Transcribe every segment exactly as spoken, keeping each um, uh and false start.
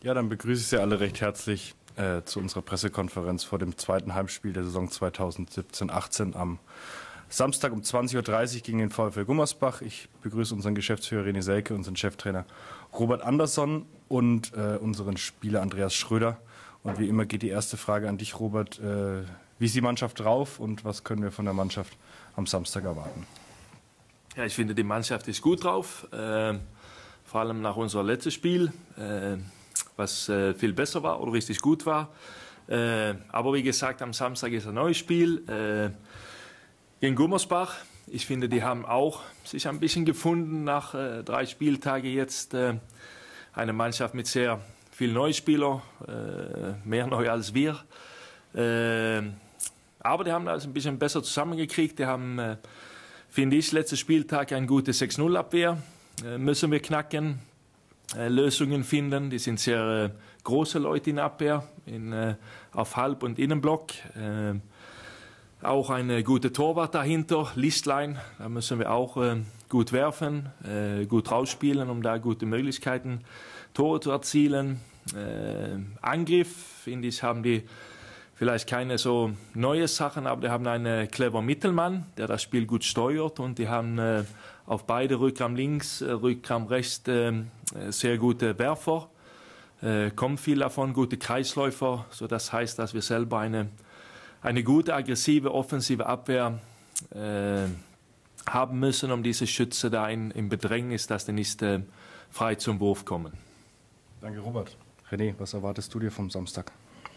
Ja, dann begrüße ich Sie alle recht herzlich äh, zu unserer Pressekonferenz vor dem zweiten Heimspiel der Saison zweitausendsiebzehn achtzehn am Samstag um zwanzig Uhr dreißig gegen den VfL Gummersbach. Ich begrüße unseren Geschäftsführer René Selke, unseren Cheftrainer Robert Andersson und äh, unseren Spieler Andreas Schröder. Und wie immer geht die erste Frage an dich, Robert. Äh, wie ist die Mannschaft drauf und was können wir von der Mannschaft am Samstag erwarten? Ja, ich finde, die Mannschaft ist gut drauf. Äh, vor allem nach unserem letzten Spiel, äh, was äh, viel besser war oder richtig gut war. Äh, aber wie gesagt, am Samstag ist ein neues Spiel äh, gegen Gummersbach. Ich finde, die haben auch sich ein bisschen gefunden nach äh, drei Spieltagen jetzt. Äh, eine Mannschaft mit sehr vielen Neuspielern, äh, mehr neu als wir. Äh, aber die haben das ein bisschen besser zusammengekriegt. Die haben, äh, finde ich, letzten Spieltag eine gute sechs null Abwehr. Äh, müssen wir knacken, äh, Lösungen finden. Die sind sehr äh, große Leute in Abwehr, in, äh, auf Halb- und Innenblock. Äh, auch eine gute Torwart dahinter, Listlein. Da müssen wir auch äh, gut werfen, äh, gut rausspielen, um da gute Möglichkeiten, Tore zu erzielen. Äh, Angriff, finde ich, haben die vielleicht keine so neue Sachen, aber die haben einen clever Mittelmann, der das Spiel gut steuert, und die haben äh, auf beide Rückraum links, äh, Rückraum rechts äh, sehr gute Werfer, äh, kommt viel davon, gute Kreisläufer, so das heißt, dass wir selber eine, eine gute, aggressive, offensive Abwehr äh, haben müssen, um diese Schütze da in, in Bedrängnis, dass die nicht äh, frei zum Wurf kommen. Danke, Robert. René, was erwartest du dir vom Samstag?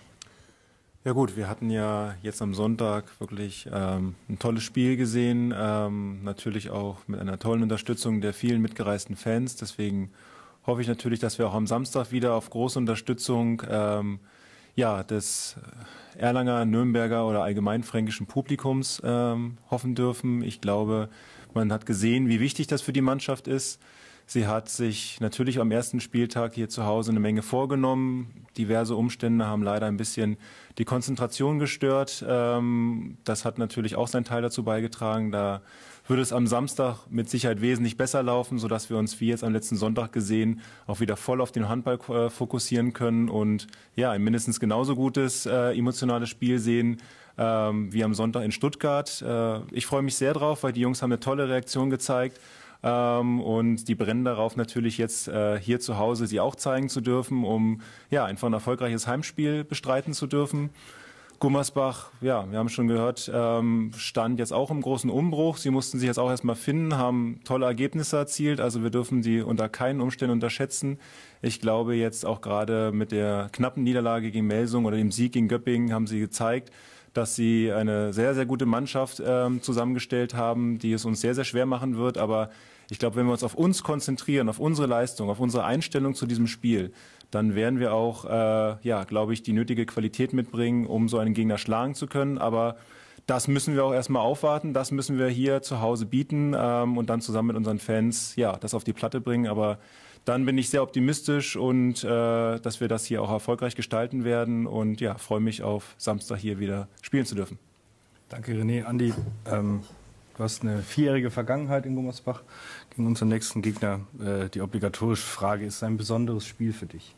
Ja gut, wir hatten ja jetzt am Sonntag wirklich ähm, ein tolles Spiel gesehen, ähm, natürlich auch mit einer tollen Unterstützung der vielen mitgereisten Fans. Deswegen hoffe ich natürlich, dass wir auch am Samstag wieder auf große Unterstützung ähm, ja, des Erlanger, Nürnberger oder allgemeinfränkischen Publikums ähm, hoffen dürfen. Ich glaube, man hat gesehen, wie wichtig das für die Mannschaft ist. Sie hat sich natürlich am ersten Spieltag hier zu Hause eine Menge vorgenommen. Diverse Umstände haben leider ein bisschen die Konzentration gestört. Das hat natürlich auch seinen Teil dazu beigetragen. Da würde es am Samstag mit Sicherheit wesentlich besser laufen, sodass wir uns, wie jetzt am letzten Sonntag gesehen, auch wieder voll auf den Handball fokussieren können und ja, ein mindestens genauso gutes äh, emotionales Spiel sehen ähm, wie am Sonntag in Stuttgart. Äh, ich freue mich sehr drauf, weil die Jungs haben eine tolle Reaktion gezeigt. Und die brennen darauf, natürlich jetzt äh, hier zu Hause sie auch zeigen zu dürfen, um ja einfach ein erfolgreiches Heimspiel bestreiten zu dürfen. Gummersbach, ja, wir haben schon gehört, ähm, stand jetzt auch im großen Umbruch. Sie mussten sich jetzt auch erstmal finden, haben tolle Ergebnisse erzielt. Also wir dürfen die unter keinen Umständen unterschätzen. Ich glaube, jetzt auch gerade mit der knappen Niederlage gegen Melsung oder dem Sieg gegen Göppingen haben sie gezeigt, dass sie eine sehr, sehr gute Mannschaft ähm, zusammengestellt haben, die es uns sehr, sehr schwer machen wird. Aber ich glaube, wenn wir uns auf uns konzentrieren, auf unsere Leistung, auf unsere Einstellung zu diesem Spiel, dann werden wir auch, äh, ja, glaube ich, die nötige Qualität mitbringen, um so einen Gegner schlagen zu können. Aber das müssen wir auch erstmal aufwarten, das müssen wir hier zu Hause bieten ähm, und dann zusammen mit unseren Fans, ja, das auf die Platte bringen. Aber dann bin ich sehr optimistisch und äh, dass wir das hier auch erfolgreich gestalten werden und ja, freue mich auf Samstag hier wieder spielen zu dürfen. Danke, René. Andi, ähm, du hast eine vierjährige Vergangenheit in Gummersbach gegen unseren nächsten Gegner. Äh, die obligatorische Frage, ist es ein besonderes Spiel für dich?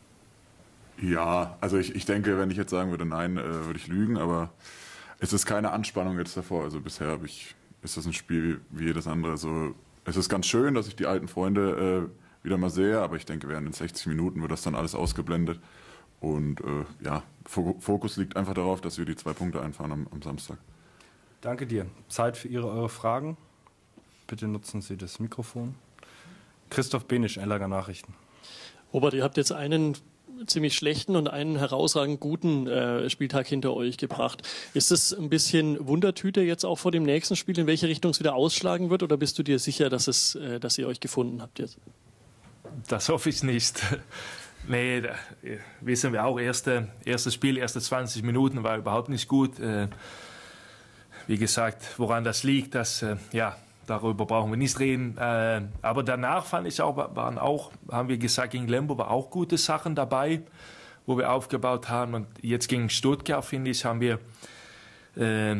Ja, also ich, ich denke, wenn ich jetzt sagen würde, nein, äh, würde ich lügen, aber es ist keine Anspannung jetzt davor. Also bisher habe ich, ist das ein Spiel wie jedes andere. So, es ist ganz schön, dass ich die alten Freunde äh, wieder mal sehe, aber ich denke, während den sechzig Minuten wird das dann alles ausgeblendet. Und äh, ja, Fokus liegt einfach darauf, dass wir die zwei Punkte einfahren am, am Samstag. Danke dir. Zeit für Ihre, eure Fragen. Bitte nutzen Sie das Mikrofon. Christoph Benisch, Erlanger Nachrichten. Robert, ihr habt jetzt einen ziemlich schlechten und einen herausragend guten äh, Spieltag hinter euch gebracht. Ist es ein bisschen Wundertüte jetzt auch vor dem nächsten Spiel, in welche Richtung es wieder ausschlagen wird, oder bist du dir sicher, dass, es, äh, dass ihr euch gefunden habt jetzt? Das hoffe ich nicht. Nee, da wissen wir auch, erste, erstes Spiel, erste zwanzig Minuten war überhaupt nicht gut. Äh, wie gesagt, woran das liegt, das, äh, ja, darüber brauchen wir nicht reden. Äh, aber danach fand ich auch, waren auch, haben wir gesagt, gegen Lembo war auch gute Sachen dabei, wo wir aufgebaut haben. Und jetzt gegen Stuttgart, finde ich, haben wir äh,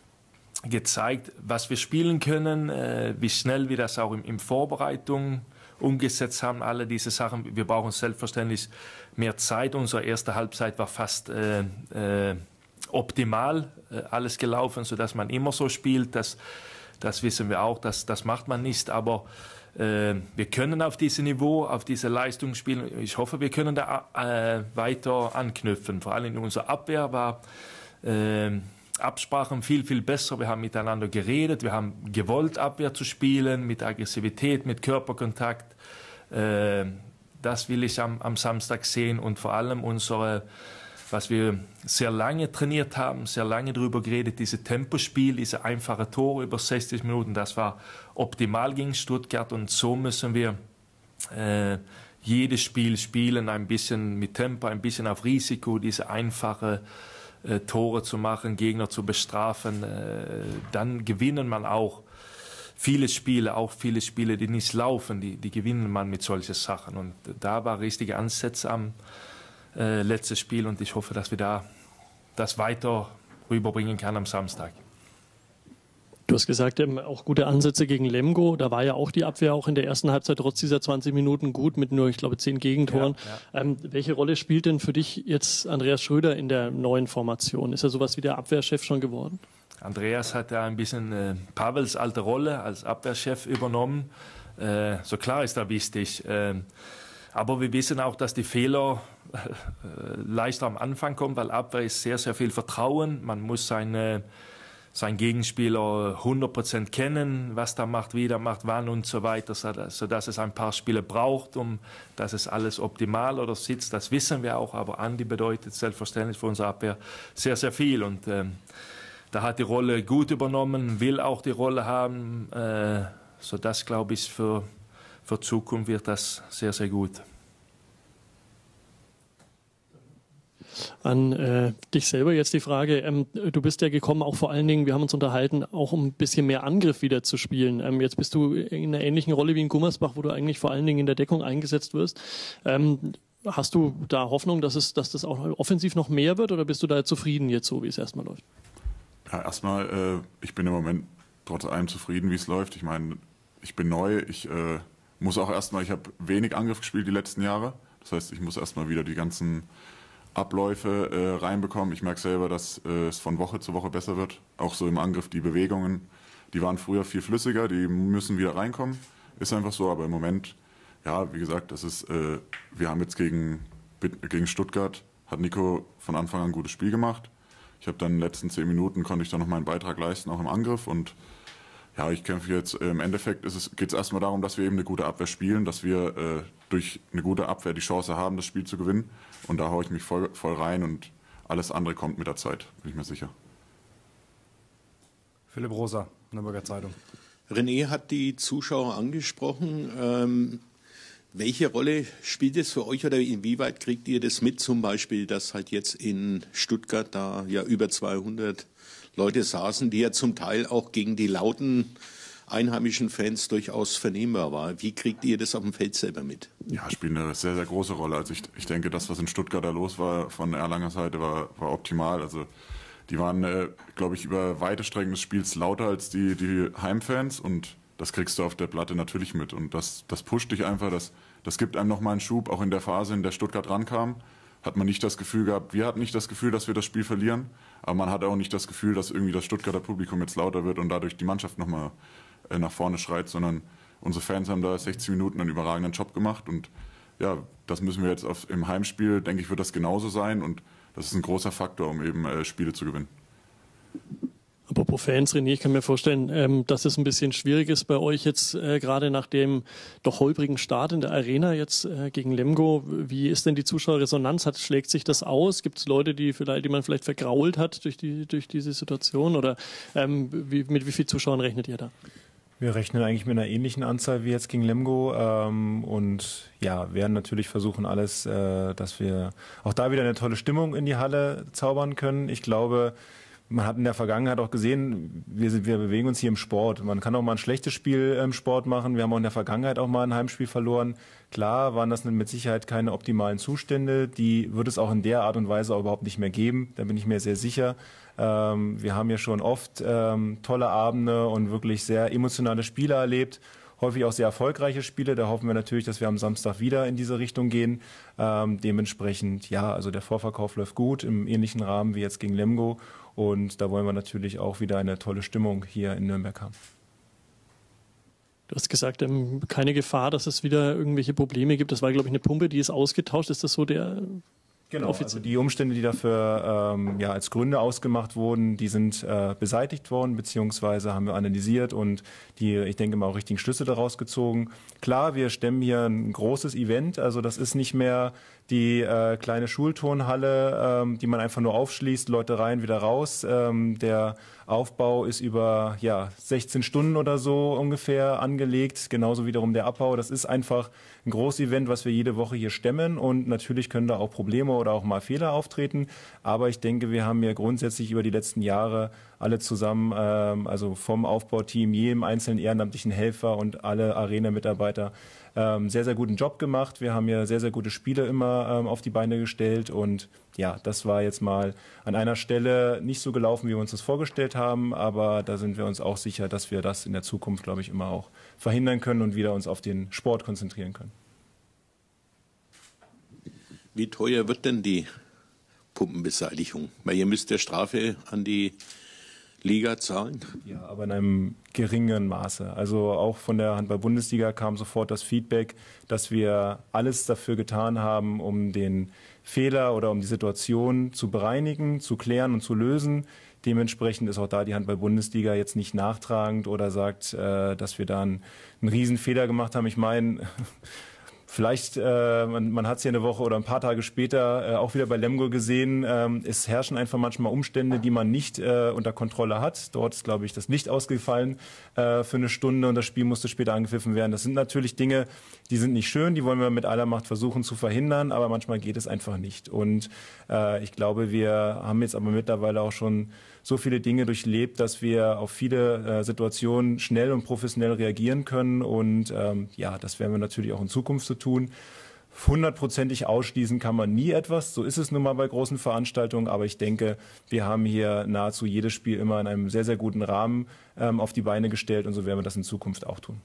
gezeigt, was wir spielen können, äh, wie schnell wir das auch in, in Vorbereitung umgesetzt haben, alle diese Sachen. Wir brauchen selbstverständlich mehr Zeit. Unsere erste Halbzeit war fast äh, äh, optimal äh, alles gelaufen, sodass man immer so spielt. Das, das wissen wir auch, das, das macht man nicht. Aber äh, wir können auf diesem Niveau, auf diese Leistung spielen. Ich hoffe, wir können da äh, weiter anknüpfen. Vor allem in unserer Abwehr war äh, Absprachen viel, viel besser. Wir haben miteinander geredet, wir haben gewollt, Abwehr zu spielen, mit Aggressivität, mit Körperkontakt. Äh, das will ich am, am Samstag sehen und vor allem unsere, was wir sehr lange trainiert haben, sehr lange darüber geredet, dieses Tempospiel, diese einfache Tore über sechzig Minuten, das war optimal gegen Stuttgart und so müssen wir äh, jedes Spiel spielen, ein bisschen mit Tempo, ein bisschen auf Risiko, diese einfache Äh, Tore zu machen, Gegner zu bestrafen, äh, dann gewinnen man auch viele Spiele, auch viele Spiele, die nicht laufen, die, die gewinnen man mit solchen Sachen. Und da war richtige Ansätze am äh, letzten Spiel und ich hoffe, dass wir da das weiter rüberbringen können am Samstag. Du hast gesagt, ähm, auch gute Ansätze gegen Lemgo. Da war ja auch die Abwehr auch in der ersten Halbzeit trotz dieser zwanzig Minuten gut mit nur, ich glaube, zehn Gegentoren. Ja, ja. Ähm, welche Rolle spielt denn für dich jetzt Andreas Schröder in der neuen Formation? Ist er sowas wie der Abwehrchef schon geworden? Andreas hat ja ein bisschen äh, Pavels alte Rolle als Abwehrchef übernommen. Äh, so klar ist er wichtig. Äh, aber wir wissen auch, dass die Fehler äh, leichter am Anfang kommen, weil Abwehr ist sehr, sehr viel Vertrauen. Man muss seine sein Gegenspieler hundert Prozent kennen, was der macht, wie der macht, wann und so weiter, sodass es ein paar Spiele braucht, um dass es alles optimal oder sitzt. Das wissen wir auch, aber Andi bedeutet selbstverständlich für unsere Abwehr sehr, sehr viel. Und ähm, da hat die Rolle gut übernommen, will auch die Rolle haben, äh, sodass, glaube ich, für, für Zukunft wird das sehr, sehr gut. An äh, dich selber jetzt die Frage, ähm, du bist ja gekommen, auch vor allen Dingen, wir haben uns unterhalten, auch um ein bisschen mehr Angriff wieder zu spielen. Ähm, jetzt bist du in einer ähnlichen Rolle wie in Gummersbach, wo du eigentlich vor allen Dingen in der Deckung eingesetzt wirst. Ähm, hast du da Hoffnung, dass, es, dass das auch offensiv noch mehr wird oder bist du da zufrieden jetzt so, wie es erstmal läuft? Ja, erstmal, äh, ich bin im Moment trotz allem zufrieden, wie es läuft. Ich meine, ich bin neu, ich äh, muss auch erstmal, ich habe wenig Angriff gespielt die letzten Jahre. Das heißt, ich muss erstmal wieder die ganzen Abläufe äh, reinbekommen. Ich merke selber, dass äh, es von Woche zu Woche besser wird. Auch so im Angriff die Bewegungen, die waren früher viel flüssiger, die müssen wieder reinkommen. Ist einfach so, aber im Moment, ja, wie gesagt, das ist, äh, wir haben jetzt gegen, gegen Stuttgart, hat Nico von Anfang an ein gutes Spiel gemacht. Ich habe dann in den letzten zehn Minuten, konnte ich dann noch meinen Beitrag leisten, auch im Angriff. Und ja, ich kämpfe jetzt, äh, im Endeffekt geht es erstmal darum, dass wir eben eine gute Abwehr spielen, dass wir äh, durch eine gute Abwehr die Chance haben, das Spiel zu gewinnen. Und da haue ich mich voll, voll rein und alles andere kommt mit der Zeit, bin ich mir sicher. Philipp Rosa, Nürnberger Zeitung. René hat die Zuschauer angesprochen. Ähm, welche Rolle spielt es für euch oder inwieweit kriegt ihr das mit, zum Beispiel, dass halt jetzt in Stuttgart da ja über zweihundert Leute saßen, die ja zum Teil auch gegen die lauten einheimischen Fans durchaus vernehmbar war. Wie kriegt ihr das auf dem Feld selber mit? Ja, spielt eine sehr, sehr große Rolle. Also ich, ich denke, das, was in Stuttgart da los war von Erlanger Seite, war, war optimal. Also die waren, äh, glaube ich, über weite Strecken des Spiels lauter als die, die Heimfans und das kriegst du auf der Platte natürlich mit. Und das, das pusht dich einfach, das, das gibt einem nochmal einen Schub. Auch in der Phase, in der Stuttgart rankam, hat man nicht das Gefühl gehabt, wir hatten nicht das Gefühl, dass wir das Spiel verlieren, aber man hatte auch nicht das Gefühl, dass irgendwie das Stuttgarter Publikum jetzt lauter wird und dadurch die Mannschaft nochmal nach vorne schreit, sondern unsere Fans haben da sechzig Minuten einen überragenden Job gemacht und ja, das müssen wir jetzt auf, im Heimspiel, denke ich, wird das genauso sein und das ist ein großer Faktor, um eben äh, Spiele zu gewinnen. Apropos Fans, René, ich kann mir vorstellen, ähm, dass es ein bisschen schwierig ist bei euch jetzt äh, gerade nach dem doch holprigen Start in der Arena jetzt äh, gegen Lemgo. Wie ist denn die Zuschauerresonanz? Hat, schlägt sich das aus? Gibt es Leute, die, vielleicht, die man vielleicht vergrault hat durch, die, durch diese Situation? Oder ähm, wie, mit wie vielen Zuschauern rechnet ihr da? Wir rechnen eigentlich mit einer ähnlichen Anzahl wie jetzt gegen Lemgo ähm, und ja, werden natürlich versuchen alles, äh, dass wir auch da wieder eine tolle Stimmung in die Halle zaubern können. Ich glaube, man hat in der Vergangenheit auch gesehen, wir, sind, wir bewegen uns hier im Sport. Man kann auch mal ein schlechtes Spiel im Sport machen. Wir haben auch in der Vergangenheit auch mal ein Heimspiel verloren. Klar waren das mit Sicherheit keine optimalen Zustände. Die wird es auch in der Art und Weise auch überhaupt nicht mehr geben. Da bin ich mir sehr sicher. Ähm, wir haben ja schon oft ähm, tolle Abende und wirklich sehr emotionale Spiele erlebt. häufig auch sehr erfolgreiche Spiele. Da hoffen wir natürlich, dass wir am Samstag wieder in diese Richtung gehen. Ähm, dementsprechend, ja, also der Vorverkauf läuft gut im ähnlichen Rahmen wie jetzt gegen Lemgo. Und da wollen wir natürlich auch wieder eine tolle Stimmung hier in Nürnberg haben. Du hast gesagt, ähm, keine Gefahr, dass es wieder irgendwelche Probleme gibt. Das war, glaube ich, eine Pumpe, die ist ausgetauscht. Ist das so der... Genau, also die Umstände, die dafür ähm, ja, als Gründe ausgemacht wurden, die sind äh, beseitigt worden, beziehungsweise haben wir analysiert und die, ich denke mal, auch richtigen Schlüsse daraus gezogen. Klar, wir stemmen hier ein großes Event, also das ist nicht mehr die äh, kleine Schulturnhalle, ähm, die man einfach nur aufschließt, Leute rein, wieder raus. Ähm, der Aufbau ist über ja, sechzehn Stunden oder so ungefähr angelegt, genauso wiederum der Abbau. Das ist einfach ein Großevent, was wir jede Woche hier stemmen und natürlich können da auch Probleme oder auch mal Fehler auftreten. Aber ich denke, wir haben ja grundsätzlich über die letzten Jahre alle zusammen, ähm, also vom Aufbauteam, jedem einzelnen ehrenamtlichen Helfer und alle Arena-Mitarbeiter, ähm, sehr, sehr guten Job gemacht. Wir haben ja sehr, sehr gute Spiele immer ähm, auf die Beine gestellt und ja, das war jetzt mal an einer Stelle nicht so gelaufen, wie wir uns das vorgestellt haben, aber da sind wir uns auch sicher, dass wir das in der Zukunft, glaube ich, immer auch verhindern können und wieder uns auf den Sport konzentrieren können. Wie teuer wird denn die Pumpenbeseitigung? Weil ihr müsst ja Strafe an die Liga zahlen. Ja, aber in einem geringen Maße. Also auch von der Handball-Bundesliga kam sofort das Feedback, dass wir alles dafür getan haben, um den Fehler oder um die Situation zu bereinigen, zu klären und zu lösen. Dementsprechend ist auch da die Handball-Bundesliga jetzt nicht nachtragend oder sagt, äh, dass wir da einen, einen riesen Fehler gemacht haben. Ich meine, vielleicht, äh, man, man hat es ja eine Woche oder ein paar Tage später äh, auch wieder bei Lemgo gesehen, ähm, es herrschen einfach manchmal Umstände, die man nicht äh, unter Kontrolle hat. Dort ist, glaube ich, das Licht ausgefallen äh, für eine Stunde und das Spiel musste später angepfiffen werden. Das sind natürlich Dinge, die sind nicht schön, die wollen wir mit aller Macht versuchen zu verhindern, aber manchmal geht es einfach nicht. Und äh, ich glaube, wir haben jetzt aber mittlerweile auch schon so viele Dinge durchlebt, dass wir auf viele äh, Situationen schnell und professionell reagieren können. Und ähm, ja, das werden wir natürlich auch in Zukunft so tun. Hundertprozentig ausschließen kann man nie etwas. So ist es nun mal bei großen Veranstaltungen. Aber ich denke, wir haben hier nahezu jedes Spiel immer in einem sehr, sehr guten Rahmen ähm, auf die Beine gestellt. Und so werden wir das in Zukunft auch tun.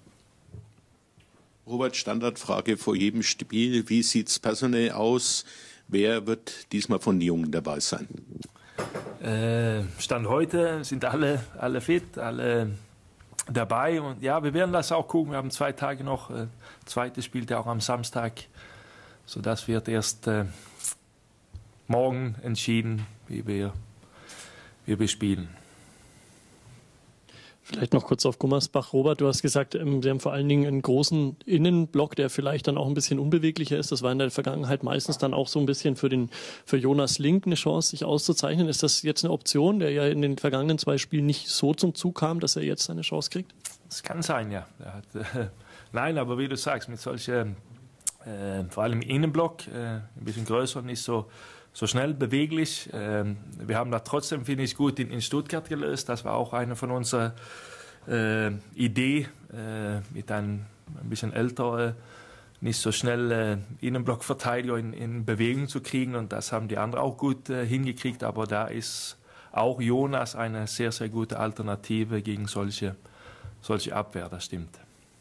Robert, Standardfrage vor jedem Spiel. Wie sieht es personell aus? Wer wird diesmal von den Jungen dabei sein? Äh, Stand heute sind alle, alle fit, alle dabei. Und ja, wir werden das auch gucken. Wir haben zwei Tage noch. Äh, zweite spielt ja auch am Samstag. So, das wird erst äh, morgen entschieden, wie wir, wie wir spielen. Vielleicht noch kurz auf Gummersbach. Robert, du hast gesagt, sie haben vor allen Dingen einen großen Innenblock, der vielleicht dann auch ein bisschen unbeweglicher ist. Das war in der Vergangenheit meistens dann auch so ein bisschen für, den, für Jonas Link eine Chance, sich auszuzeichnen. Ist das jetzt eine Option, der ja in den vergangenen zwei Spielen nicht so zum Zug kam, dass er jetzt seine Chance kriegt? Das kann sein, ja. Er hat, äh, nein, aber wie du sagst, mit solchen, äh, vor allem im Innenblock, äh, ein bisschen größer und nicht so, so schnell beweglich. Ähm, wir haben das trotzdem, finde ich, gut in, in Stuttgart gelöst. Das war auch eine von unserer äh, Ideen, äh, mit einem ein bisschen älteren, nicht so schnell äh, Innenblockverteidiger in, in Bewegung zu kriegen. Und das haben die anderen auch gut äh, hingekriegt. Aber da ist auch Jonas eine sehr, sehr gute Alternative gegen solche, solche Abwehr, das stimmt.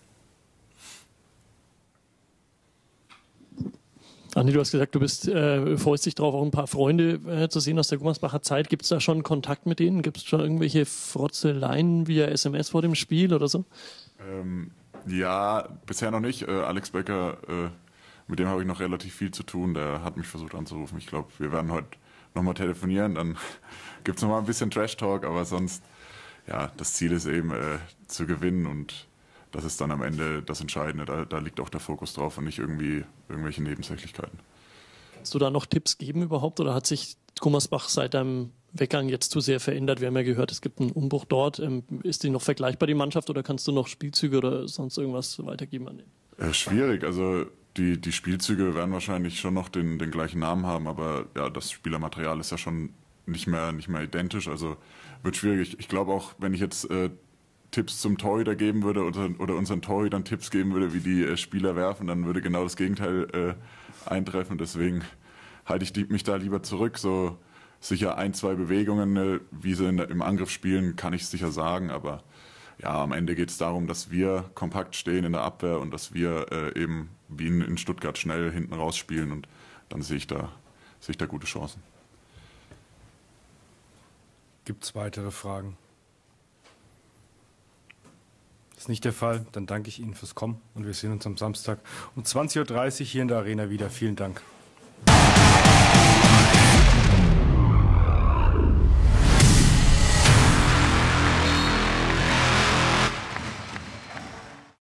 Andi, du hast gesagt, du bist, äh, freust dich darauf, auch ein paar Freunde äh, zu sehen aus der Gummersbacher Zeit. Gibt es da schon Kontakt mit denen? Gibt es schon irgendwelche Frotzeleien via S M S vor dem Spiel oder so? Ähm, ja, bisher noch nicht. Äh, Alex Becker, äh, mit dem habe ich noch relativ viel zu tun. Der hat mich versucht anzurufen. Ich glaube, wir werden heute nochmal telefonieren. Dann gibt es nochmal ein bisschen Trash-Talk, aber sonst, ja, das Ziel ist eben äh, zu gewinnen und das ist dann am Ende das Entscheidende. Da, da liegt auch der Fokus drauf und nicht irgendwie irgendwelche Nebensächlichkeiten. Kannst du da noch Tipps geben überhaupt oder hat sich Gummersbach seit deinem Weggang jetzt zu sehr verändert? Wir haben ja gehört, es gibt einen Umbruch dort. Ist die noch vergleichbar, die Mannschaft, oder kannst du noch Spielzüge oder sonst irgendwas weitergeben an den? Äh, schwierig. Also die, die Spielzüge werden wahrscheinlich schon noch den, den gleichen Namen haben, aber ja, das Spielermaterial ist ja schon nicht mehr, nicht mehr identisch. Also wird schwierig. Ich, ich glaube auch, wenn ich jetzt äh, Tipps zum Torhüter geben würde oder, oder unseren Torhütern Tipps geben würde, wie die äh, Spieler werfen, dann würde genau das Gegenteil äh, eintreffen. Deswegen halte ich mich da lieber zurück. So sicher ein, zwei Bewegungen, äh, wie sie in der, im Angriff spielen, kann ich sicher sagen. Aber ja, am Ende geht es darum, dass wir kompakt stehen in der Abwehr und dass wir äh, eben wie in, in Stuttgart schnell hinten rausspielen und dann sehe ich da, sehe ich da gute Chancen. Gibt es weitere Fragen? Das ist nicht der Fall. Dann danke ich Ihnen fürs Kommen und wir sehen uns am Samstag um zwanzig Uhr dreißig hier in der Arena wieder. Vielen Dank.